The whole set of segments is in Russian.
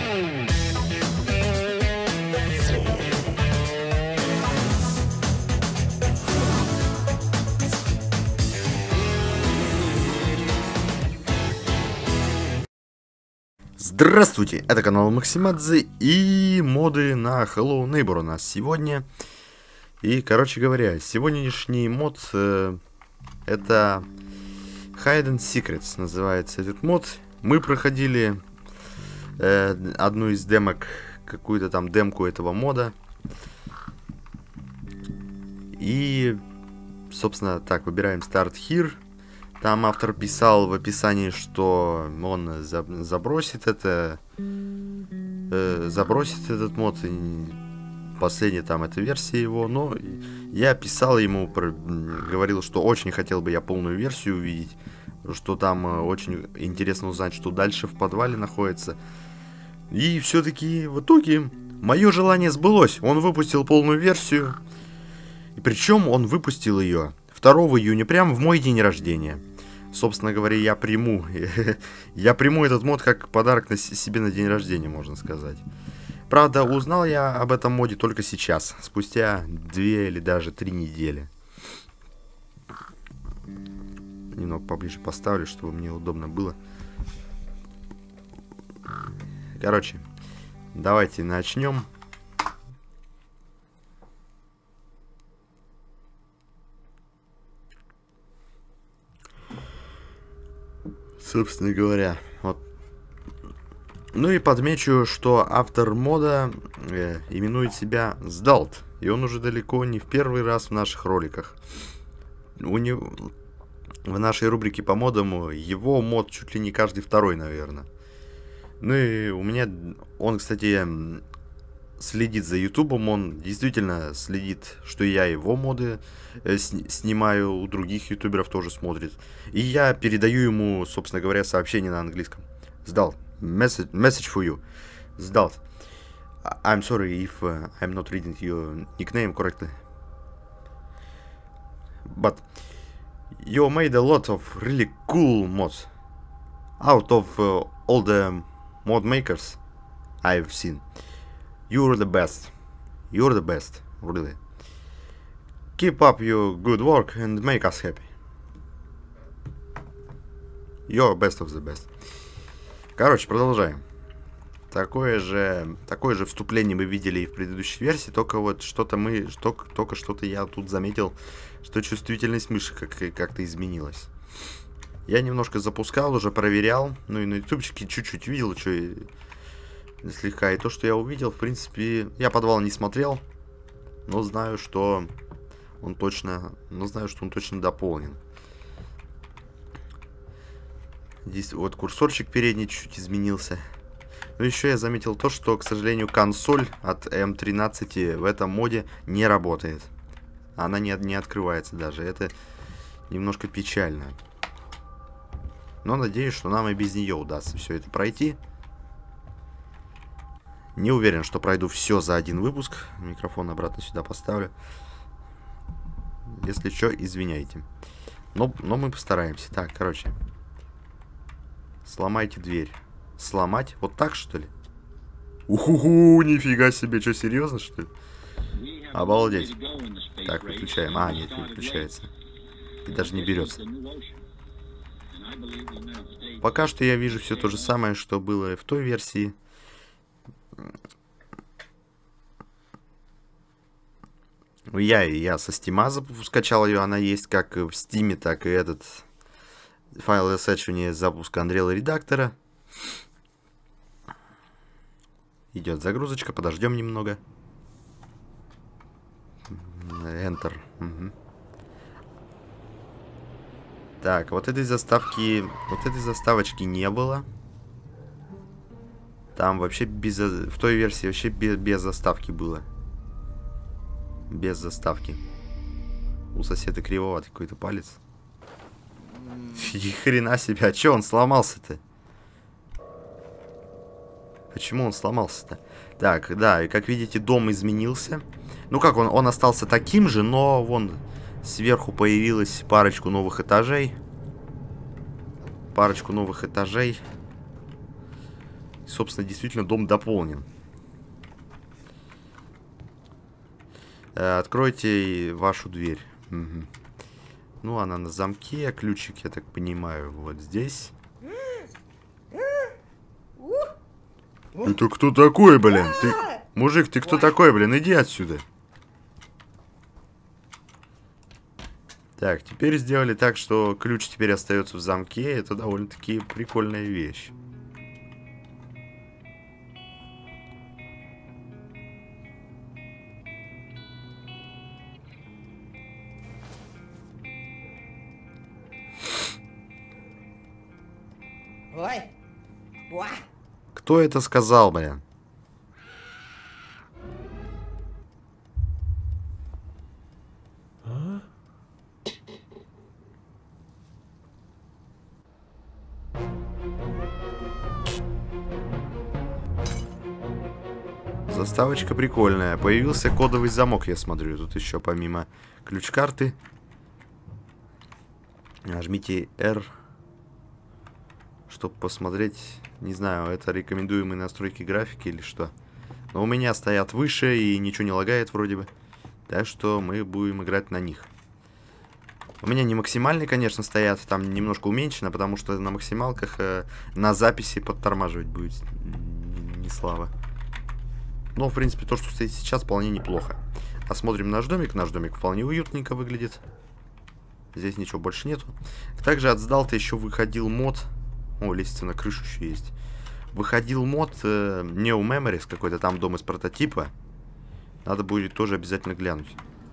Здравствуйте, это канал Максимадзе и моды на Hello Neighbor у нас сегодня. И, короче говоря, сегодняшний мод это Hide and Secrets называется этот мод. Мы проходили одну из демок, какую-то там демку этого мода. И, собственно, так, выбираем Start Here. Там автор писал в описании, что он забросит этот мод, последняя там эта версия его, но я писал ему, говорил, что очень хотел бы я полную версию увидеть, что там очень интересно узнать, что дальше в подвале находится. И все-таки в итоге мое желание сбылось, он выпустил полную версию, и причем он выпустил ее 2 июня, прямо в мой день рождения. Собственно говоря, я приму этот мод как подарок себе на день рождения, можно сказать. Правда, узнал я об этом моде только сейчас, спустя 2 или даже 3 недели. Немного поближе поставлю, чтобы мне удобно было. Короче, давайте начнем. Собственно говоря, вот. Ну и подмечу, что автор мода именует себя Сдалт. И он уже далеко не в первый раз в наших роликах. У него, в нашей рубрике по модам его мод чуть ли не каждый второй, наверное. Ну и у меня... Он, кстати, следит за ютубом. Он действительно следит, что я его моды снимаю. У других ютуберов тоже смотрит. И я передаю ему, собственно говоря, сообщение на английском. Сдалт. Message for you. Сдалт. I'm sorry if I'm not reading your nickname correctly. But you made a lot of really cool mods. Out of all the mod makers I've seen. You're the best. You're the best, really. Keep up your good work and make us happy. You're best of the best. Короче, продолжаем. Такое же вступление мы видели и в предыдущей версии, только вот только что-то я тут заметил, что чувствительность мыши как-то изменилась. Я немножко запускал, уже проверял, ну и на ютубчике чуть-чуть видел, что слегка. И то, что я увидел, в принципе, я подвал не смотрел, но знаю, что он точно дополнен. Здесь вот курсорчик передний чуть-чуть изменился. Но еще я заметил то, что, к сожалению, консоль от М13 в этом моде не работает. Она не открывается даже. Это немножко печально. Но надеюсь, что нам и без нее удастся все это пройти. Не уверен, что пройду все за один выпуск. Микрофон обратно сюда поставлю. Если что, извиняйте. Но мы постараемся. Так, короче. Сломайте дверь. Сломать? Вот так, что ли? Уху-ху, нифига себе. Что, серьезно, что ли? Обалдеть. Так, выключаем. А, нет, не выключается. И даже не берется. Пока что я вижу все то же самое, что было и в той версии. Я со Стима скачал ее. Она есть как в Стиме, так и этот... Файл SH запуска Unreal редактора. Идет загрузочка, подождем немного. Enter. Угу. Так, вот этой заставочки не было. Там вообще в той версии вообще без заставки было. Без заставки. У соседа кривоватый какой-то палец. Ни хрена себе, а чё он сломался-то? Почему он сломался-то? Так, да, и как видите, дом изменился. Ну как, он остался таким же, но вон сверху появилась парочку новых этажей. Собственно, действительно, дом дополнен. Откройте вашу дверь. Угу. Ну, она на замке, а ключик, я так понимаю, вот здесь. Это кто такой, блин? Ты... Мужик, ты кто такой, блин? Иди отсюда. Так, теперь сделали так, что ключ теперь остается в замке. Это довольно-таки прикольная вещь. Кто это сказал, блин? Заставочка прикольная. Появился кодовый замок, я смотрю. Тут еще помимо ключ-карты. Нажмите R, чтобы посмотреть. Не знаю, это рекомендуемые настройки графики или что. Но у меня стоят выше и ничего не лагает вроде бы. Так что мы будем играть на них. У меня не максимальные, конечно, стоят. Там немножко уменьшено, потому что на максималках на записи подтормаживать будет не слабо. Но, в принципе, то, что стоит сейчас, вполне неплохо. Осмотрим наш домик. Наш домик вполне уютненько выглядит. Здесь ничего больше нету. Также от Сдалта еще выходил мод. О, лестница на крышу еще есть. Выходил мод Neo Memories, какой-то там дом из прототипа. Надо будет тоже обязательно глянуть.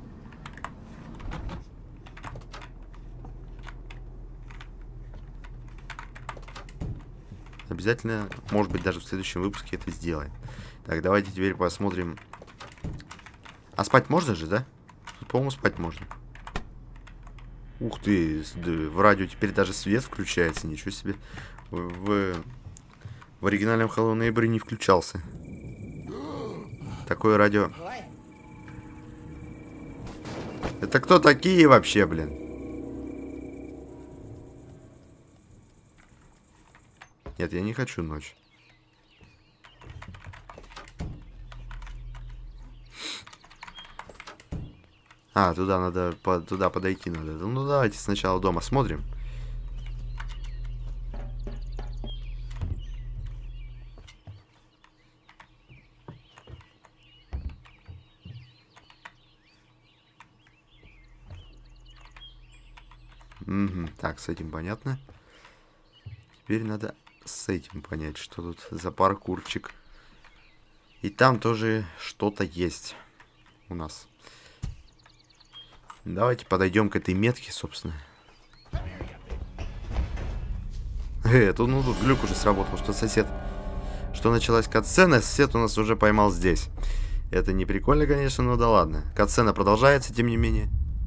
Обязательно, может быть, даже в следующем выпуске это сделаем. Так, давайте теперь посмотрим. А спать можно же, да? Тут, по-моему, спать можно. Ух ты, в радио теперь даже свет включается, ничего себе. В оригинальном Hello Neighbor не включался. Такое радио. Это кто такие вообще, блин? Нет, я не хочу ночь. А, туда надо, туда подойти надо. Ну, давайте сначала дома смотрим. Угу, так, с этим понятно. Теперь надо с этим понять, что тут за паркурчик. И там тоже что-то есть у нас. Давайте подойдем к этой метке, собственно. Тут глюк уже сработал, что сосед... Что началась катсцена, сосед у нас уже поймал здесь. Это не прикольно, конечно, но да ладно. Катсцена продолжается, тем не менее.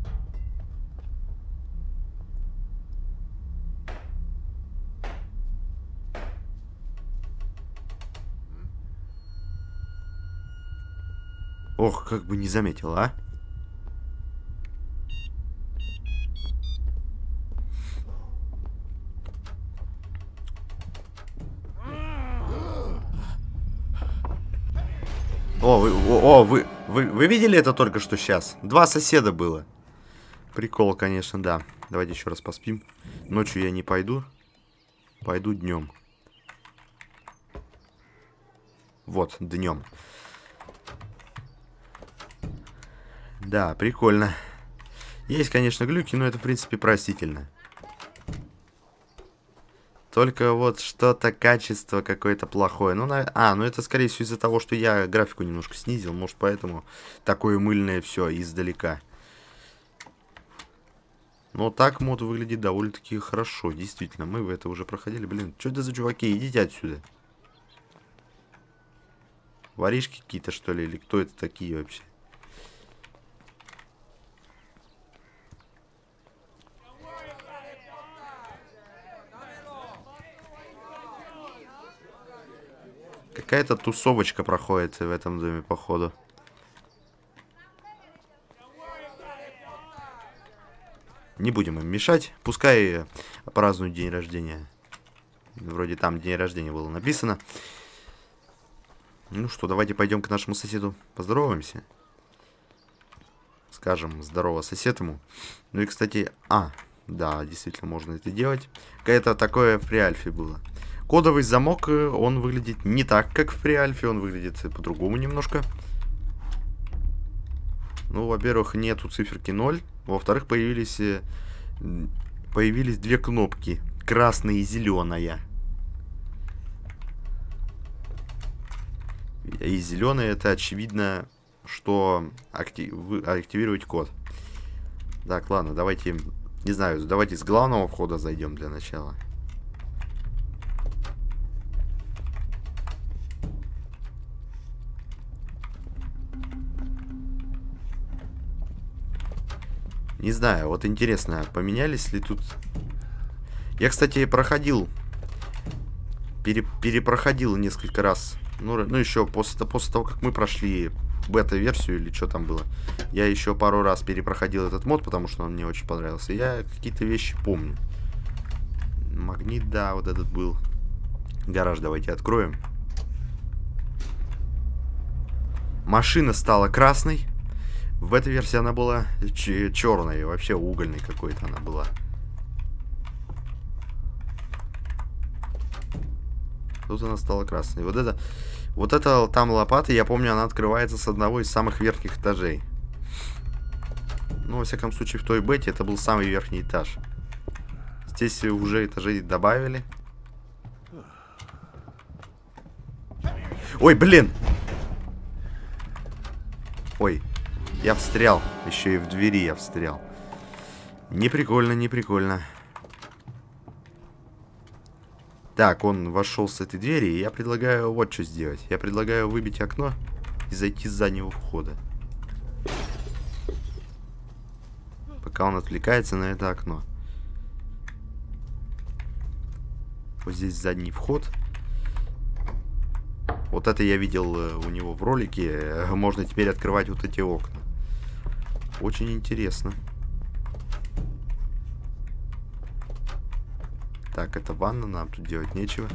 Ох, как бы не заметил, а? Вы видели это только что сейчас? Два соседа было. Прикол, конечно, да. Давайте еще раз поспим. Ночью я не пойду. Пойду днем. Вот, днем. Да, прикольно. Есть, конечно, глюки, но это, в принципе, простительно. Только вот что-то качество какое-то плохое. Ну, ну это, скорее всего, из-за того, что я графику немножко снизил. Может, поэтому такое мыльное все издалека. Но так мод выглядит довольно-таки хорошо. Действительно, мы в это уже проходили. Блин, что это за чуваки? Идите отсюда. Воришки какие-то, что ли? Или кто это такие вообще? Какая-то тусовочка проходит в этом доме, походу. Не будем им мешать. Пускай празднуют день рождения. Вроде там день рождения было написано. Ну что, давайте пойдем к нашему соседу поздороваемся. Скажем, здорово, сосед ему. Ну и, кстати, да, действительно, можно это делать. Это такое в Преальфе было. Кодовый замок, он выглядит не так, как в Преальфе, он выглядит по-другому немножко. Ну, во-первых, нету циферки 0. Во-вторых, появились две кнопки. Красная и зеленая. И зеленая — это очевидно, что активировать код. Так, ладно, давайте, не знаю, давайте с главного входа зайдем для начала. Не знаю, вот интересно, поменялись ли тут... Я, кстати, проходил, перепроходил несколько раз. Ну еще после того, как мы прошли бета-версию или что там было. Я еще пару раз перепроходил этот мод, потому что он мне очень понравился. Я какие-то вещи помню. Магнит, да, вот этот был. Гараж давайте откроем. Машина стала красной. В этой версии она была черной, вообще угольной какой-то она была. Тут она стала красной. Вот эта там лопата, я помню, она открывается с одного из самых верхних этажей. Ну, во всяком случае, в той бете это был самый верхний этаж. Здесь уже этажей добавили. Ой, блин! Ой, я встрял. Еще и в двери я встрял. Не прикольно, не прикольно. Так, он вошел с этой двери, и я предлагаю вот что сделать. Я предлагаю выбить окно и зайти с заднего входа. Пока он отвлекается на это окно. Вот здесь задний вход. Вот это я видел у него в ролике. Можно теперь открывать вот эти окна. Очень интересно. Так, это ванна, нам тут делать нечего.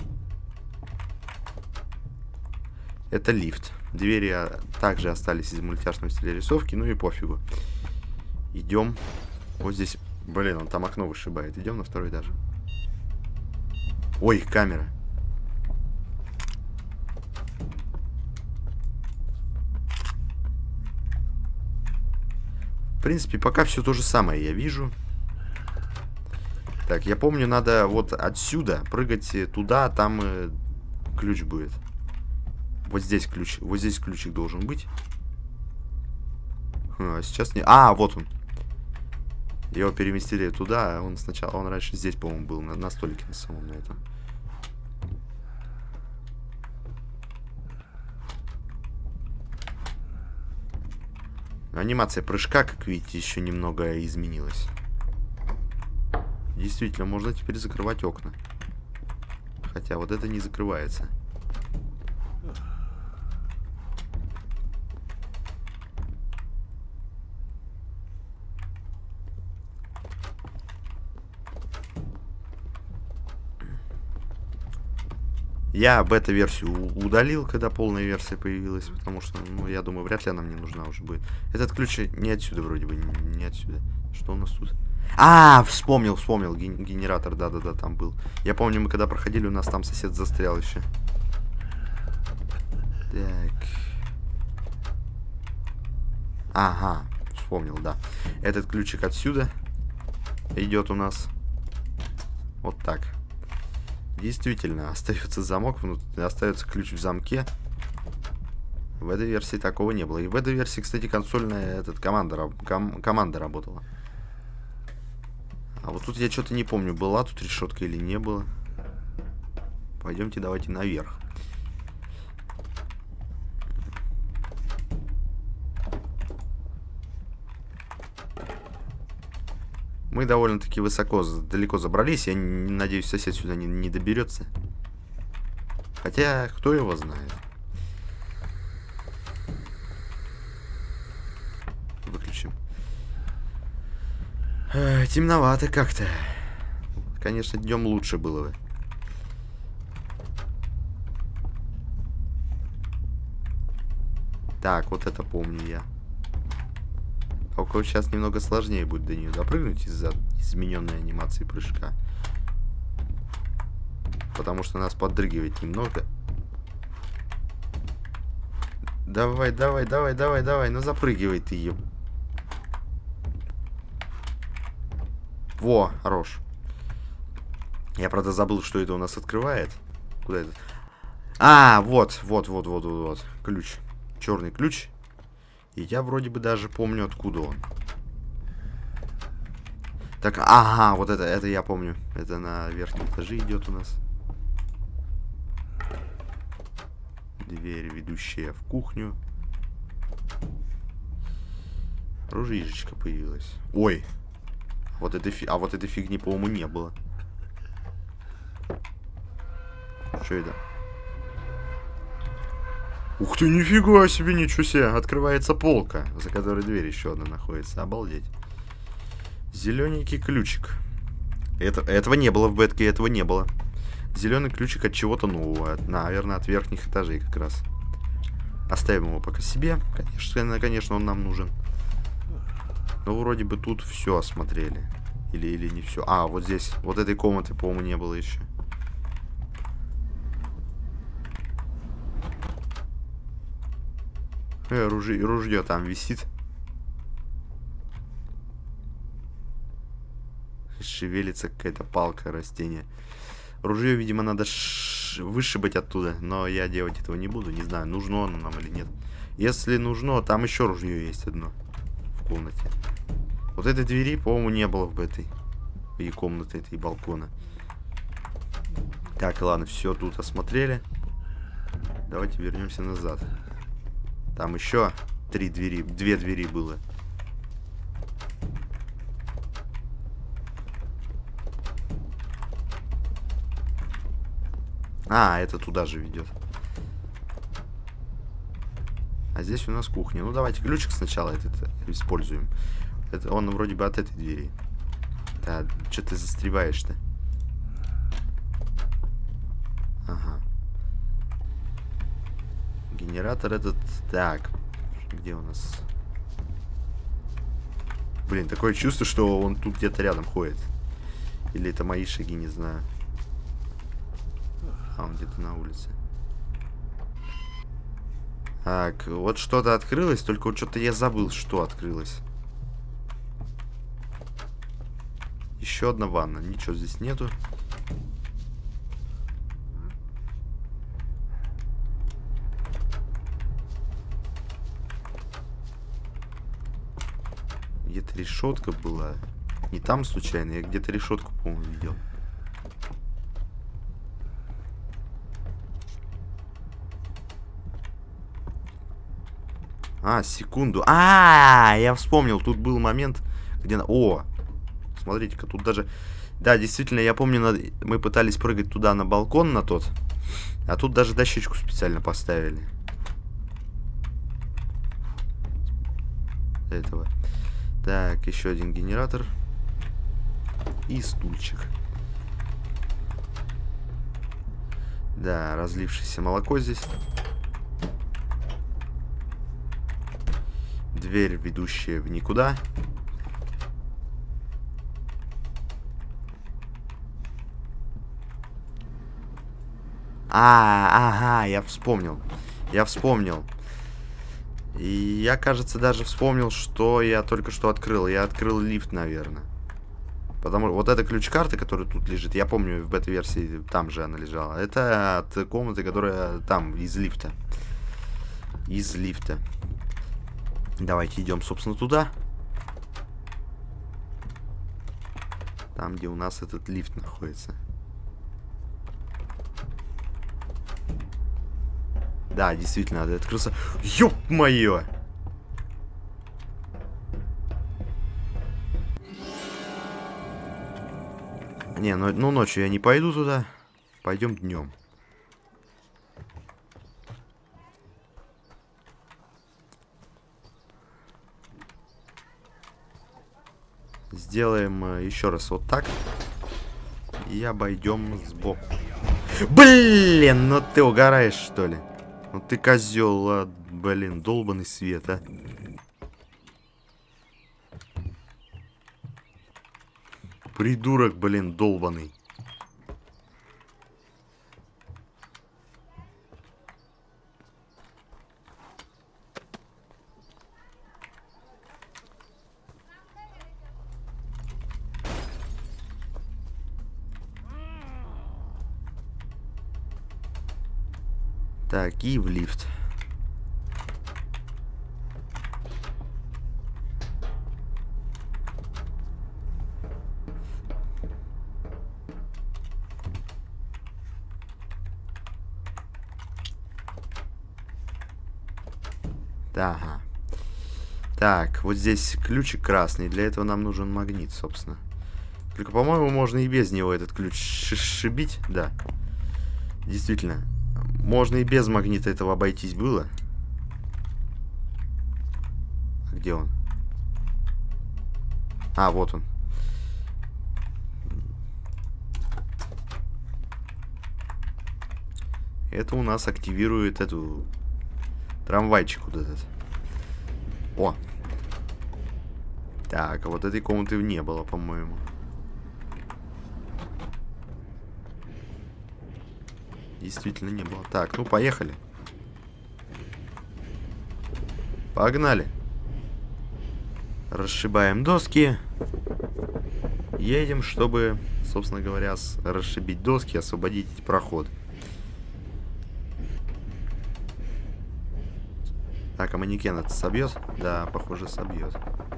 Это лифт. Двери также остались из мультяшного стиля рисовки, ну и пофигу. Идем. Вот здесь, блин, он там окно вышибает. Идем на второй этаж. Ой, камера. В принципе, пока все то же самое я вижу. Так, я помню, надо вот отсюда прыгать туда, там ключ будет. Вот здесь ключик должен быть. Сейчас не... вот он. Его переместили туда, а он раньше здесь, по-моему, был, на столике на самом, на этом. Анимация прыжка, как видите, еще немного изменилась. Действительно, можно теперь закрывать окна. Хотя вот это не закрывается. Я бета-версию удалил, когда полная версия появилась, потому что, ну, я думаю, вряд ли она мне нужна уже будет. Этот ключ не отсюда вроде бы, не отсюда. Что у нас тут? Вспомнил, генератор, да-да-да, там был. Я помню, мы когда проходили, у нас там сосед застрял еще. Так. Ага, вспомнил, да. Этот ключик отсюда идет у нас. Вот так. Действительно, остается замок, остается ключ в замке. В этой версии такого не было. И в этой версии, кстати, консольная команда работала. А вот тут я что-то не помню, была тут решетка или не было. Пойдемте, давайте наверх. Мы довольно-таки далеко забрались. Я надеюсь, сосед сюда не доберется. Хотя, кто его знает. Выключим. Темновато как-то. Конечно, днем лучше было бы. Так, вот это помню я. Только сейчас немного сложнее будет до нее допрыгнуть из-за измененной анимации прыжка. Потому что нас поддрыгивает немного. Давай, давай, давай, давай, давай. Ну запрыгивай ты ее. Во, хорош. Я, правда, забыл, что это у нас открывает. Куда это? А, вот. Ключ. Черный ключ. И я вроде бы даже помню, откуда он. Так, ага, вот это я помню. Это на верхнем этаже идет у нас. Дверь, ведущая в кухню. Ружьишечка появилась. Ой. Вот этой фигни, по-моему, не было. Что это? Ух ты, нифига себе, ничего себе. Открывается полка, за которой дверь еще одна находится. Обалдеть. Зелененький ключик. Этого не было в бетке, этого не было. Зеленый ключик от чего-то нового. Наверное, от верхних этажей как раз. Оставим его пока себе. Конечно, он нам нужен. Но вроде бы тут все осмотрели. Или не все. А, вот здесь. Вот этой комнаты, по-моему, не было еще. Ружье там висит. Шевелится какая-то палка, растение. Ружье, видимо, надо вышибать оттуда. Но я делать этого не буду. Не знаю, нужно оно нам или нет. Если нужно, там еще ружье есть одно. В комнате. Вот этой двери, по-моему, не было в этой. И комнаты этой, и балкона. Так, ладно, все тут осмотрели. Давайте вернемся назад. Там еще 2 двери было. А, это туда же ведет. А здесь у нас кухня. Ну, давайте ключик сначала этот используем. Это он вроде бы от этой двери. Да, что ты застреваешь-то? Ага. Генератор этот... Так. Где у нас? Блин, такое чувство, что он тут где-то рядом ходит. Или это мои шаги, не знаю. А, он где-то на улице. Так, вот что-то открылось, только вот что-то я забыл, что открылось. Еще одна ванна. Ничего здесь нету. Где-то решетка была. Не там случайно, я где-то решетку, по-моему, видел. А, секунду. Я вспомнил, тут был момент, где... О, смотрите-ка, тут даже... Да, действительно, я помню, мы пытались прыгать туда, на балкон, на тот. А тут даже дощечку специально поставили. Этого. Так, еще один генератор. И стульчик. Да, разлившееся молоко здесь. Дверь, ведущая в никуда. Ага, я вспомнил. И я, кажется, даже вспомнил, что я только что открыл. Я открыл лифт, наверное. Потому что вот эта ключ-карта, которая тут лежит, я помню, в бета-версии там же она лежала. Это от комнаты, которая там, из лифта. Из лифта. Давайте идем, собственно, туда. Там, где у нас этот лифт находится. Да, действительно, надо открыться. Ёп-моё! Не, ну ночью я не пойду туда. Пойдем днем. Сделаем еще раз вот так. И обойдем сбоку. Блин, ну ты угораешь, что ли? Ну ты козел, а, блин, долбаный свет, а. Придурок, блин, долбаный. Так, и в лифт. Ага. Так, вот здесь ключик красный. Для этого нам нужен магнит, собственно. Только, по-моему, можно и без него этот ключ шибить. Да. Действительно. Можно и без магнита этого обойтись было. А где он? А, вот он. Это у нас активирует эту... Трамвайчик вот этот. О! Так, а вот этой комнаты не было, по-моему. Действительно не было. Так, ну поехали. Погнали. Расшибаем доски. Едем, чтобы, собственно говоря, расшибить доски, освободить проход. Так, а манекен это собьет? Да, похоже, собьет.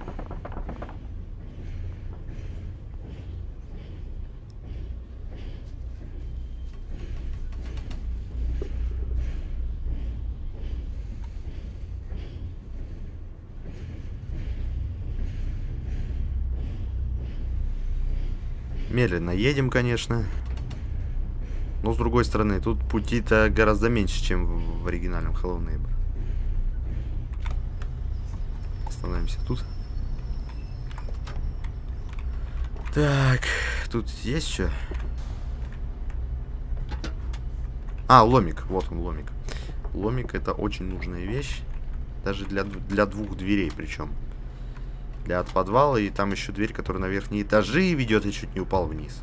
Медленно едем, конечно. Но, с другой стороны, тут пути-то гораздо меньше, чем в оригинальном Hello Neighbor. Остановимся тут. Так, тут есть что? А, ломик. Вот он, ломик. Ломик — это очень нужная вещь. Даже для двух дверей причем. Для от подвала, и там еще дверь, которая на верхние этажи ведет, и чуть не упал вниз.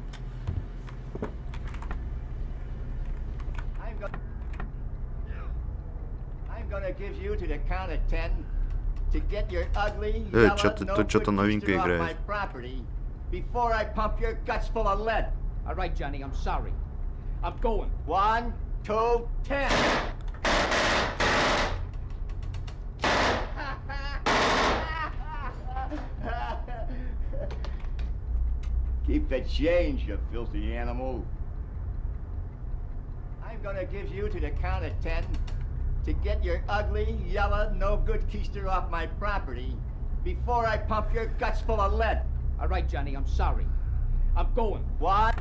Что-то новенькое играет. Before I pump your guts full of lead. All right, Johnny, I'm sorry. I'm going. 1, 2, 10. Keep the change, you filthy animal. I'm gonna give you to the count of 10 to get your ugly, yellow, no good keister off my property before I pump your guts full of lead. All right, Johnny, I'm sorry. I'm going. What?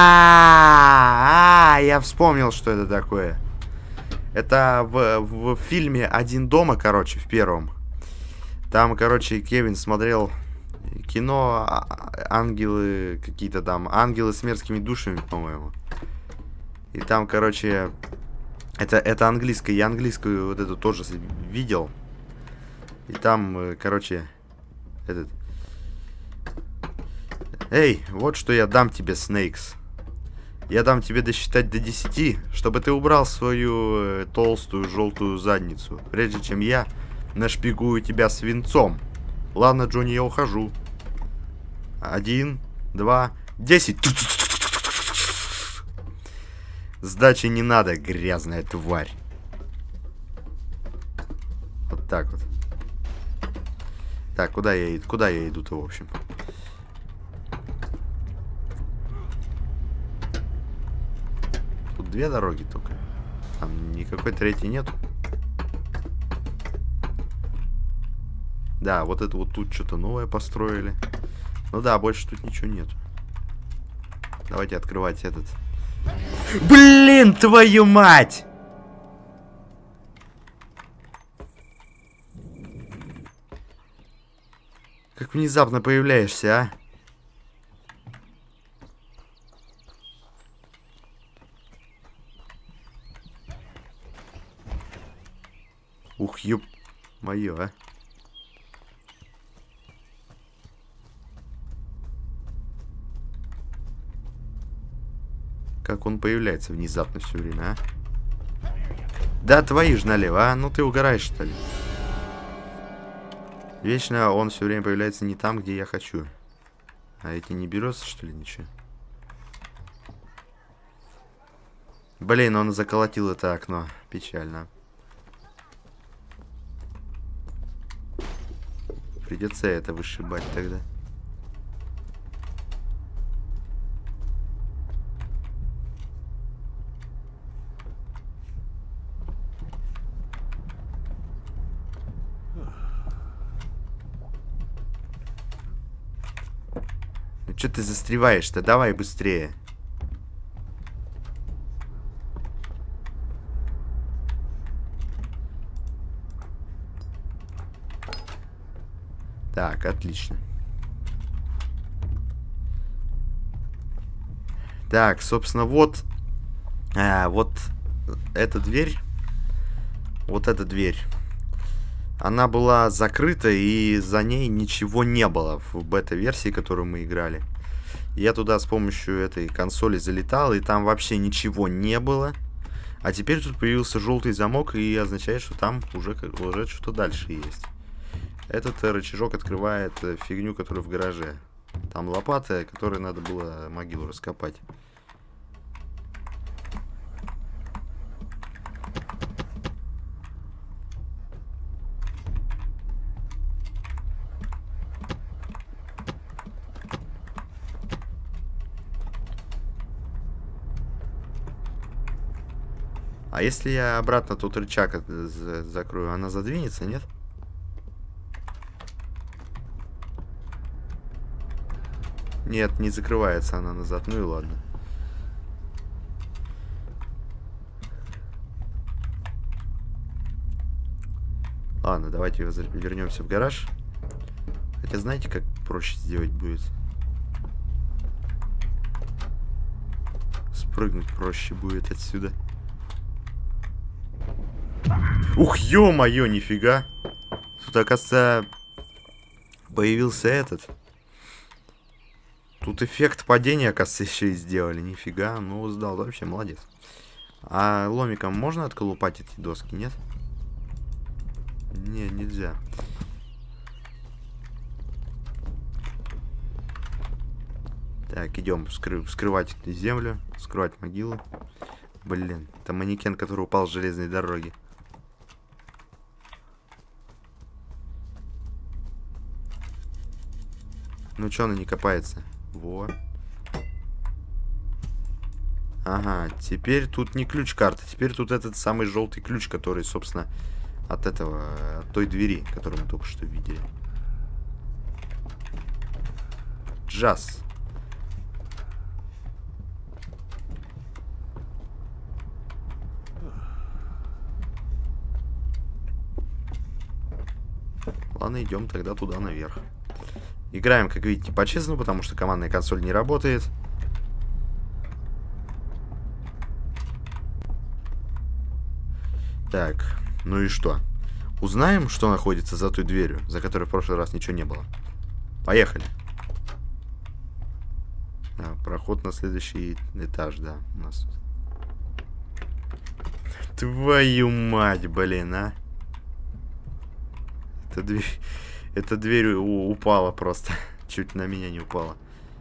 Я вспомнил, что это такое. Это в фильме «Один дома», короче, в первом. Там, короче, Кевин смотрел кино «Ангелы», какие-то там, «Ангелы с мерзкими душами», по-моему. И там, короче, это английское, я английскую вот эту тоже видел. И там, короче, этот... Эй, вот что я дам тебе, Снейкс. Я дам тебе досчитать до 10, чтобы ты убрал свою толстую желтую задницу, прежде чем я нашпигую тебя свинцом. Ладно, Джонни, я ухожу. 1, 2, 10. Сдачи не надо, грязная тварь. Вот так вот. Так, куда я иду? Куда я иду-то, в общем? Тут две дороги только. Там никакой третьей нету. Да, вот это вот тут что-то новое построили. Ну да, больше тут ничего нету. Давайте открывать этот. Блин, твою мать! Как внезапно появляешься, а? Ух, ёп, моё, а. Как он появляется внезапно все время, а? Да твои ж налево, а? Ну ты угораешь, что ли? Вечно он все время появляется не там, где я хочу. А эти не берется, что ли, ничего? Блин, он заколотил это окно. Печально. Придется это вышибать тогда. Ну что ты застреваешь-то? Давай быстрее. Так, отлично. Так, собственно, вот... вот эта дверь. Вот эта дверь. Она была закрыта, и за ней ничего не было в бета-версии, которую мы играли. Я туда с помощью этой консоли залетал, и там вообще ничего не было. А теперь тут появился желтый замок, и означает, что там уже что-то дальше есть. Этот рычажок открывает фигню, которая в гараже. Там лопата, которой надо было могилу раскопать. А если я обратно тот рычаг закрою, она задвинется, нет? Нет, не закрывается она назад. Ну и ладно. Ладно, давайте вернемся в гараж. Хотя знаете, как проще сделать будет? Спрыгнуть проще будет отсюда. Ух, ё-моё, нифига. Тут, оказывается, появился этот. Тут эффект падения, оказывается, еще и сделали. Нифига, ну сдал, вообще молодец. А ломиком можно отколупать эти доски, нет? Не, нельзя. Так, идем вскрывать землю, вскрывать могилу. Блин, это манекен, который упал с железной дороги. Ну чё она не копается? Во. Ага, теперь тут не ключ-карта, теперь тут этот самый желтый ключ, который, собственно, от этого, от той двери, которую мы только что видели. Джаз. Ладно, идем тогда туда наверх. Играем, как видите, по-честному, потому что командная консоль не работает. Так, ну и что? Узнаем, что находится за той дверью, за которой в прошлый раз ничего не было. Поехали. Проход на следующий этаж, да, у нас. Твою мать, блин, а. Эта дверь упала просто. Чуть на меня не упала.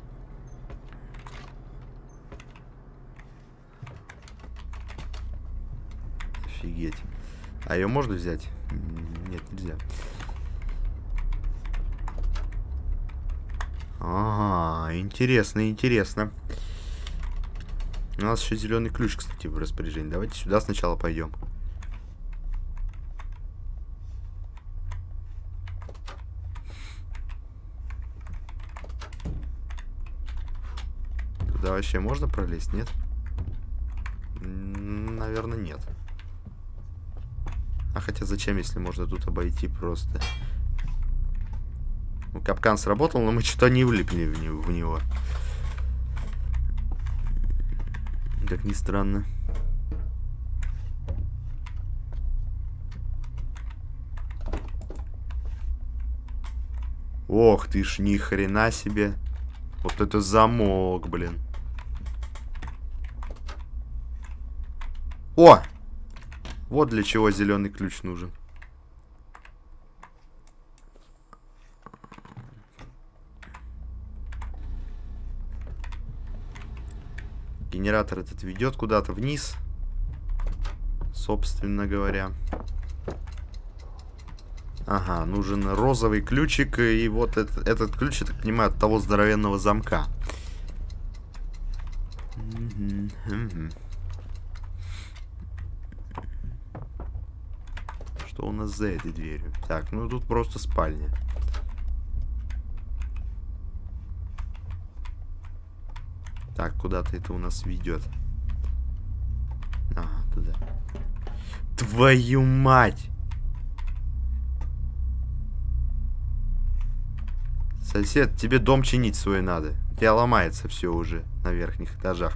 Офигеть. А ее можно взять? Нет, нельзя. Ага, интересно, интересно. У нас еще зеленый ключ, кстати, в распоряжении. Давайте сюда сначала пойдем. Туда вообще можно пролезть, нет? Наверное, нет. А хотя зачем, если можно тут обойти просто? Ну, капкан сработал, но мы что-то не влипли в него. Как ни странно. Ох ты ж, ни хрена себе. Вот это замок, блин. О! Вот для чего зеленый ключ нужен. Генератор этот ведет куда-то вниз. Собственно говоря. Ага, нужен розовый ключик. И вот этот ключ, я так понимаю, от того здоровенного замка. Что у нас за этой дверью? Так, ну тут просто спальня. Так, куда-то это у нас ведет. Ага, туда. Твою мать! Сосед, тебе дом чинить свой надо. У тебя ломается все уже на верхних этажах.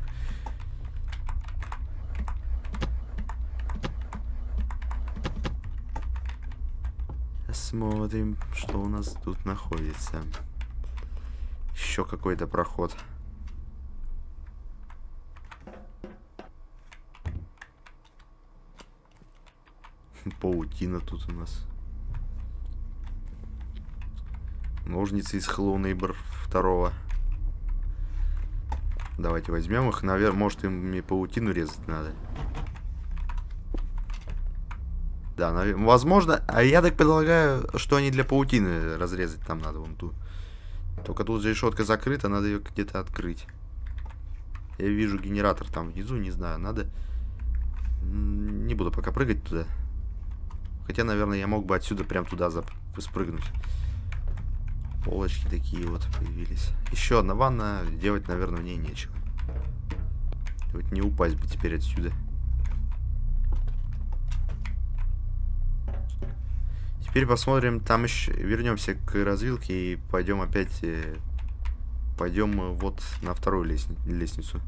Смотрим, что у нас тут находится. Еще какой-то проход. Паутина тут у нас. Ножницы из Hello Neighbor 2. Давайте возьмем их. Наверное, может, им паутину резать надо. Да, возможно. А я так предполагаю, что они для паутины разрезать там надо вон ту. Только тут решетка закрыта, надо ее где-то открыть. Я вижу генератор там внизу, не знаю, надо. Не буду пока прыгать туда. Хотя, наверное, я мог бы отсюда прям туда спрыгнуть. Полочки такие вот появились. Еще одна ванна. Делать, наверное, в ней нечего. Вот не упасть бы теперь отсюда. Теперь посмотрим. Там еще вернемся к развилке и пойдем опять. Пойдем вот на вторую лестницу.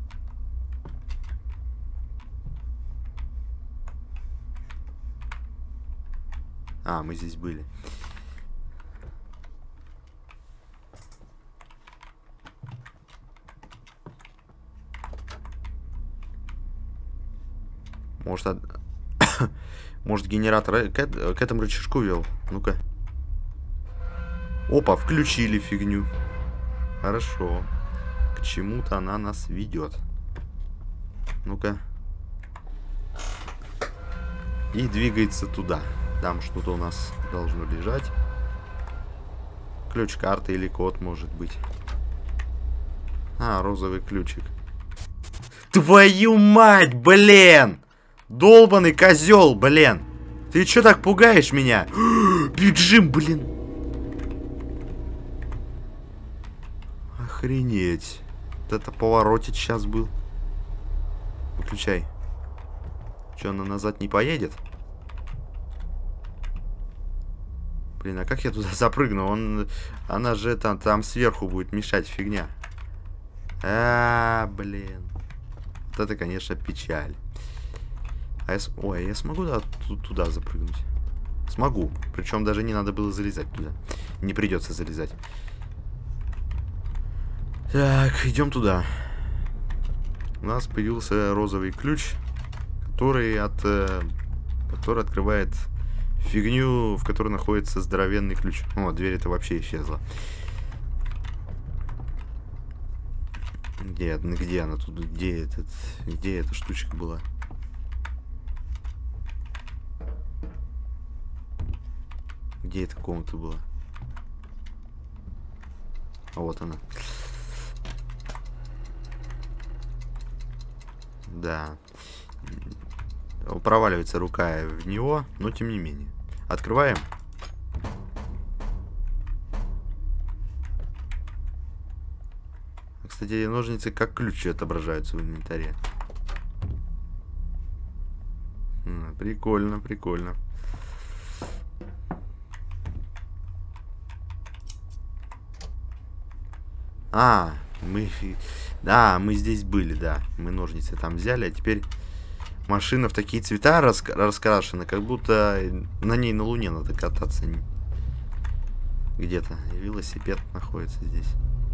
А, мы здесь были. Может, может генератор к этому рычажку вел? Ну-ка. Опа, включили фигню. Хорошо. К чему-то она нас ведет. Ну-ка. И двигается туда. Там что-то у нас должно лежать. Ключ карты или код, может быть. А, розовый ключик. Твою мать, блин! Долбаный козел, блин! Ты чё так пугаешь меня? Бежим, блин! Охренеть. Вот это поворотик сейчас был. Выключай. Чё, она назад не поедет? Блин, а как я туда запрыгну? Она же там сверху будет мешать, фигня. Блин. Вот это, конечно, печаль. Ой, я смогу туда запрыгнуть? Смогу. Причем даже не надо было залезать туда. Не придется залезать. Так, идем туда. У нас появился розовый ключ, который открывает фигню, в которой находится здоровенный ключ. О, дверь-то вообще исчезла. Где она тут? Где эта штучка была? Где эта комната была? А вот она. Да. Проваливается рука в него, но тем не менее. Открываем. Кстати, ножницы как ключи отображаются в инвентаре. Прикольно, прикольно. Мы здесь были, да. Мы ножницы там взяли, а теперь машина в такие цвета раскрашена, как будто на ней на Луне надо кататься. Где-то. И велосипед находится здесь.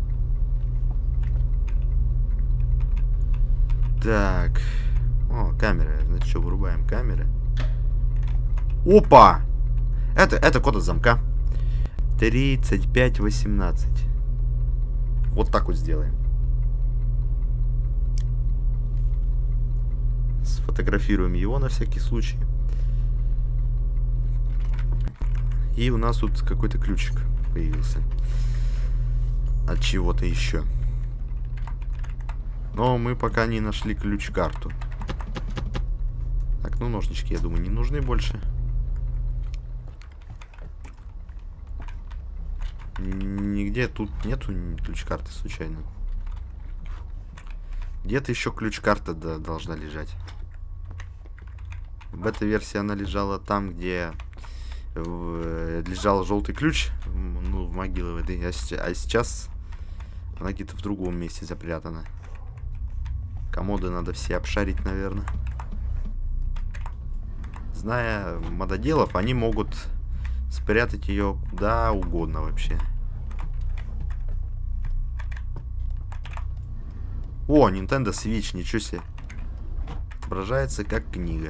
Так. О, камеры. Значит, что, вырубаем камеры. Опа! Это код от замка. 3518. Вот так вот сделаем. Сфотографируем его на всякий случай. И у нас тут какой-то ключик появился. От чего-то еще. Но мы пока не нашли ключ-карту. Так, ну ножнички, я думаю, не нужны больше. Нигде тут нету ключ-карты случайно. Где-то еще ключ-карта должна лежать. В бета-версии она лежала там, где лежал желтый ключ. Ну, в могиле в этой. А сейчас она где-то в другом месте запрятана. Комоды надо все обшарить, наверное. Зная мододелов, они могут спрятать ее куда угодно вообще. О, Nintendo Switch, ничего себе. Отображается как книга.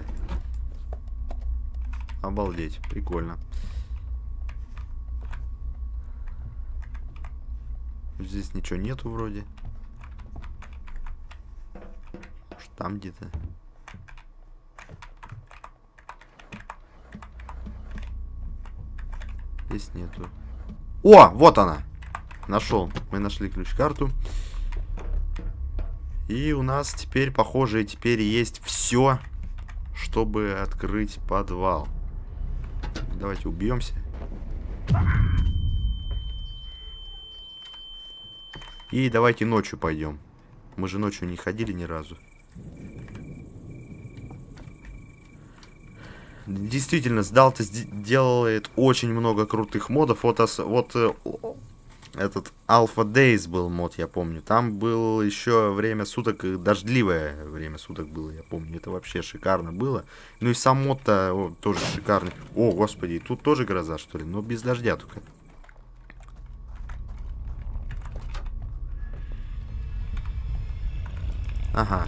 Обалдеть, прикольно. Здесь ничего нету вроде. Может, там где-то. Здесь нету. О, вот она. Нашел. Мы нашли ключ-карту. И у нас теперь, похоже, теперь есть все, чтобы открыть подвал. Давайте убьемся. И давайте ночью пойдем. Мы же ночью не ходили ни разу. Действительно, Sdalt делает очень много крутых модов. Вот этот Alpha Days был мод, я помню. Там был еще время суток, дождливое время суток было, я помню. Это вообще шикарно было. Ну и сам мод-то тоже шикарный. О, господи, тут тоже гроза, что ли? Но без дождя только. Ага.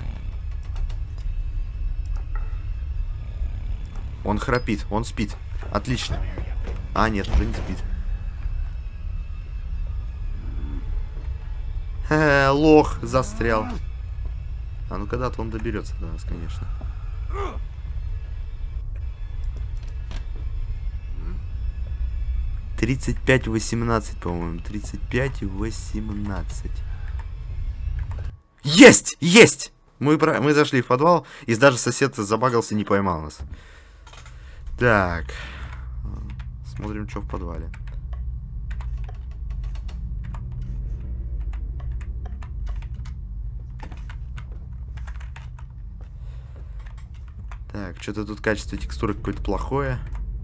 Он храпит, он спит. Отлично. А, нет, уже не спит. Лох застрял. А ну когда-то он доберется до нас, конечно. «35-18», по-моему. 35-18. Есть! Есть! Мы зашли в подвал, и даже сосед забагался, не поймал нас. Так. Смотрим, что в подвале. Так, что-то тут качество текстуры какое-то плохое.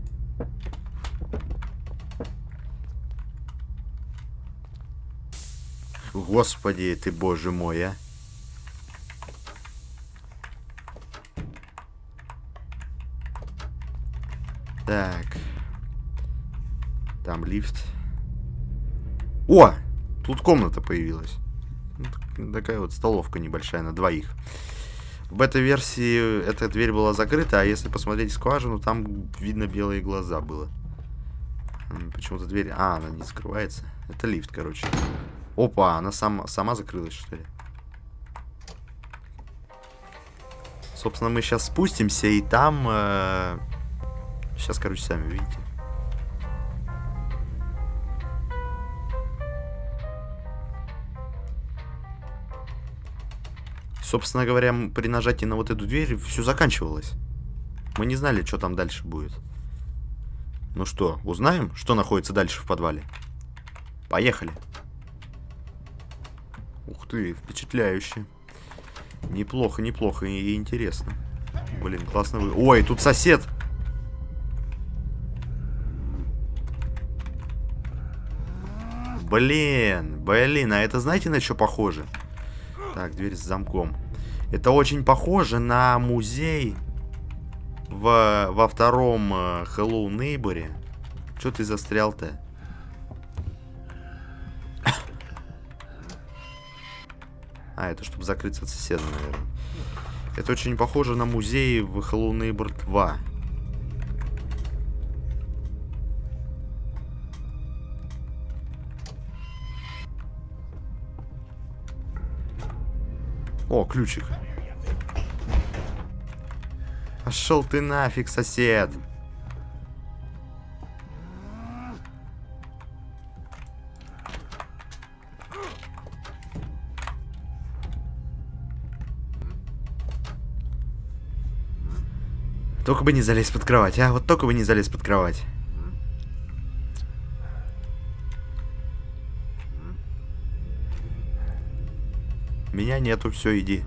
Господи, ты, боже мой, а. Так. Там лифт. О! Тут комната появилась. Такая вот столовка небольшая на двоих. В бета-версии эта дверь была закрыта, а если посмотреть скважину, там видно белые глаза было. Почему-то дверь... А, она не закрывается. Это лифт, короче. Опа, она сама закрылась, что ли? Собственно, мы сейчас спустимся, и там... Сейчас, короче, сами увидите. Собственно говоря, при нажатии на вот эту дверь все заканчивалось. Мы не знали, что там дальше будет. Ну что, узнаем, что находится дальше в подвале? Поехали. Ух ты, впечатляюще. Неплохо, неплохо и интересно. Блин, классно вы... Ой, тут сосед! Блин, а это знаете, на что похоже? Так, дверь с замком. Это очень похоже на музей во втором Hello Neighbor. Чё ты застрял-то? А, это чтобы закрыться от соседа, наверное. Это очень похоже на музей в Hello Neighbor 2. О, ключик. Пошел ты нафиг, сосед. Только бы не залезть под кровать, а? Вот только бы не залезть под кровать. Меня нету, все, иди.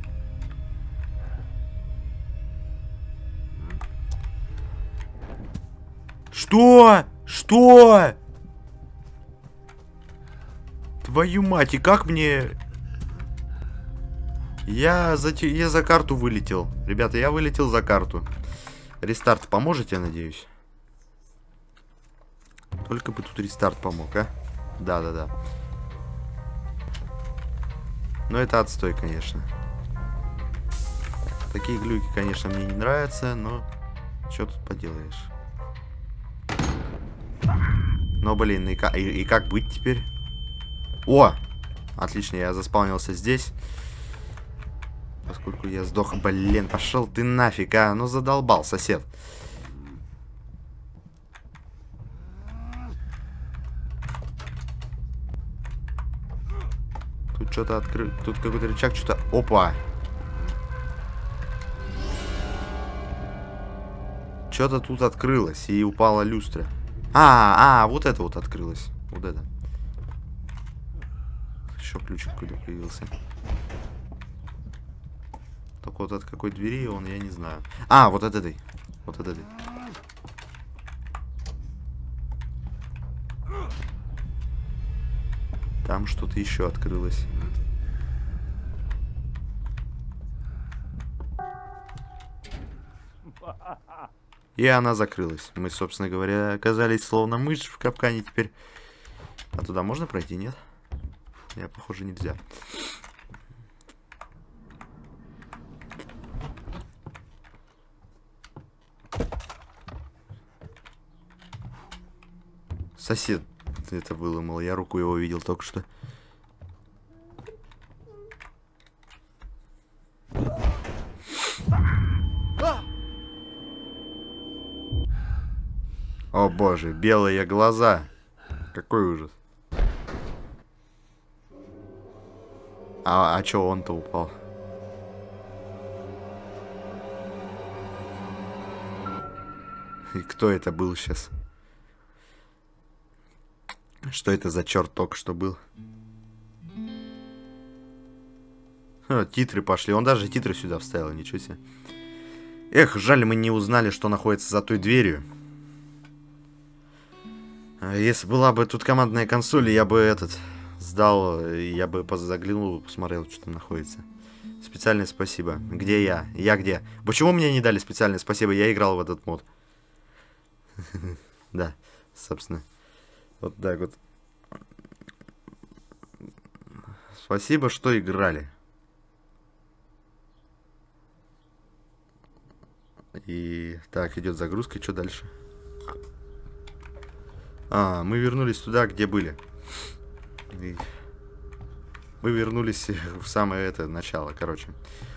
Что? Что? Твою мать, и как мне... Я за карту вылетел. Ребята, я вылетел за карту. Рестарт поможете, я надеюсь? Только бы тут рестарт помог, а? Да-да-да. Но это отстой, конечно. Такие глюки, конечно, мне не нравятся, но... Что тут поделаешь? Но, блин, и как быть теперь? О! Отлично, я заспаунился здесь. Поскольку я сдох. Блин, пошел ты нафиг, а? Ну задолбал, сосед. Тут что-то открыто. Тут какой-то рычаг, что-то... Опа! Что-то тут открылось, и упала люстра. Вот это вот открылось. Вот это. Еще ключик какой-то появился. Только вот от какой двери он, я не знаю. Вот от этой. Вот от этой. Там что-то еще открылось. И она закрылась. Мы, собственно говоря, оказались словно мышь в капкане теперь. А туда можно пройти, нет? Я, похоже, нельзя. Сосед это выломал. Я руку его видел только что. О боже, белые глаза. Какой ужас. А чё он-то упал? И кто это был сейчас? Что это за черт только что был? Титры пошли. Он даже титры сюда вставил, ничего себе. Эх, жаль, мы не узнали, что находится за той дверью. Если была бы тут командная консоль, я бы сдал, я бы заглянул, посмотрел, что там находится. Специальное спасибо. Где я? Я где? Почему мне не дали специальное спасибо? Я играл в этот мод. Да, собственно. Вот так вот. Спасибо, что играли. И так, идет загрузка. Что дальше? Мы вернулись туда, где были. И мы вернулись в самое начало, короче.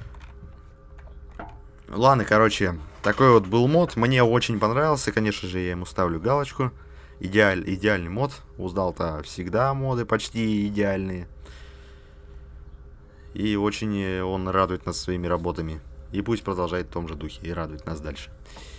Ладно, короче, такой вот был мод. Мне очень понравился, конечно же, я ему ставлю галочку. Идеальный мод. Узнал-то всегда моды почти идеальные. И очень он радует нас своими работами. И пусть продолжает в том же духе и радует нас дальше.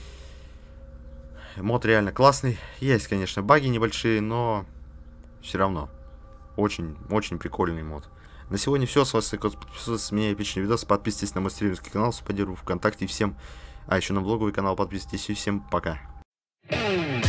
Мод реально классный. Есть, конечно, баги небольшие, но все равно. Очень прикольный мод. На сегодня все. С вас подписывайтесь, с меня эпичный видос. Подписывайтесь на мой стримерский канал, поддерживаю ВКонтакте. Всем. А еще на влоговый канал подписывайтесь. И всем пока.